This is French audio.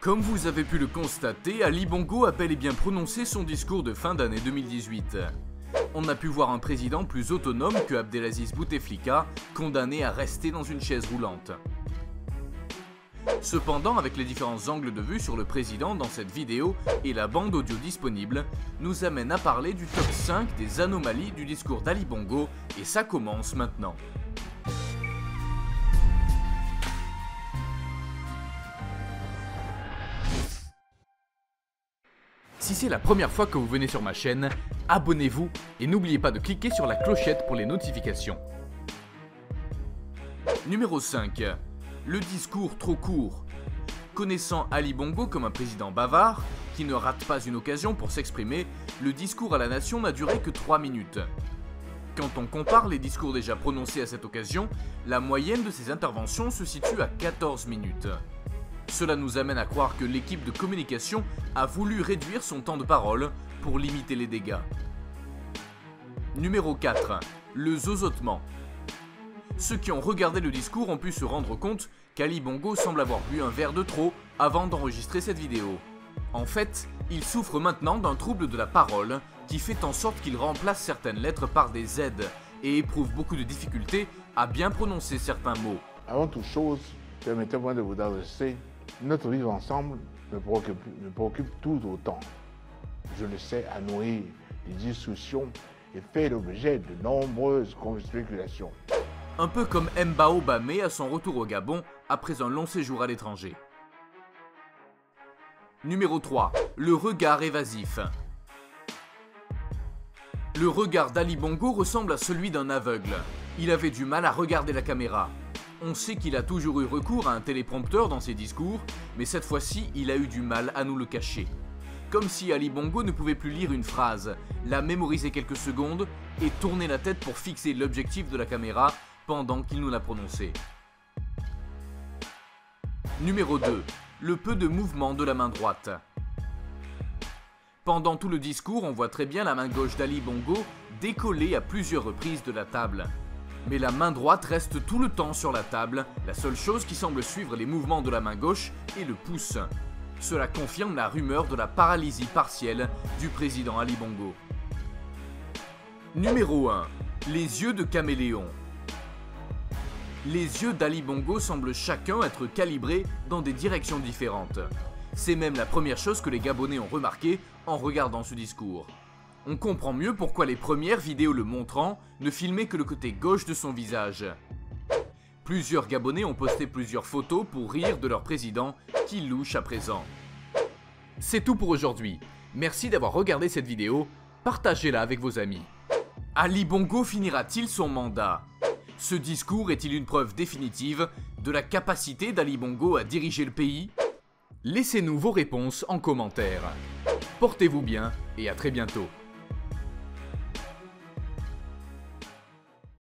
Comme vous avez pu le constater, Ali Bongo a bel et bien prononcé son discours de fin d'année 2018. On a pu voir un président plus autonome que Abdelaziz Bouteflika, condamné à rester dans une chaise roulante. Cependant, avec les différents angles de vue sur le président dans cette vidéo et la bande audio disponible, nous amène à parler du top 5 des anomalies du discours d'Ali Bongo, et ça commence maintenant. Si c'est la première fois que vous venez sur ma chaîne, abonnez-vous et n'oubliez pas de cliquer sur la clochette pour les notifications. Numéro 5. Le discours trop court. Connaissant Ali Bongo comme un président bavard, qui ne rate pas une occasion pour s'exprimer, le discours à la nation n'a duré que 3 minutes. Quand on compare les discours déjà prononcés à cette occasion, la moyenne de ses interventions se situe à 14 minutes. Cela nous amène à croire que l'équipe de communication a voulu réduire son temps de parole pour limiter les dégâts. Numéro 4. Le zozotement. Ceux qui ont regardé le discours ont pu se rendre compte qu'Ali Bongo semble avoir bu un verre de trop avant d'enregistrer cette vidéo. En fait, il souffre maintenant d'un trouble de la parole qui fait en sorte qu'il remplace certaines lettres par des Z et éprouve beaucoup de difficultés à bien prononcer certains mots. Avant toute chose, permettez-moi de vous adresser. Notre vivre ensemble me préoccupe tout autant. Je le sais à nourrir des discussions et fait l'objet de nombreuses spéculations. Un peu comme Mbao Bamé à son retour au Gabon après un long séjour à l'étranger. Numéro 3. Le regard évasif. Le regard d'Ali Bongo ressemble à celui d'un aveugle. Il avait du mal à regarder la caméra. On sait qu'il a toujours eu recours à un téléprompteur dans ses discours, mais cette fois-ci, il a eu du mal à nous le cacher. Comme si Ali Bongo ne pouvait plus lire une phrase, la mémoriser quelques secondes et tourner la tête pour fixer l'objectif de la caméra pendant qu'il nous l'a prononcé. Numéro 2. Le peu de mouvement de la main droite. Pendant tout le discours, on voit très bien la main gauche d'Ali Bongo décoller à plusieurs reprises de la table. Mais la main droite reste tout le temps sur la table, la seule chose qui semble suivre les mouvements de la main gauche est le pouce. Cela confirme la rumeur de la paralysie partielle du président Ali Bongo. Numéro 1. Les yeux de caméléon. Les yeux d'Ali Bongo semblent chacun être calibrés dans des directions différentes. C'est même la première chose que les Gabonais ont remarqué en regardant ce discours. On comprend mieux pourquoi les premières vidéos le montrant ne filmaient que le côté gauche de son visage. Plusieurs Gabonais ont posté plusieurs photos pour rire de leur président qui louche à présent. C'est tout pour aujourd'hui. Merci d'avoir regardé cette vidéo, partagez-la avec vos amis. Ali Bongo finira-t-il son mandat? Ce discours est-il une preuve définitive de la capacité d'Ali Bongo à diriger le pays? Laissez-nous vos réponses en commentaire. Portez-vous bien et à très bientôt.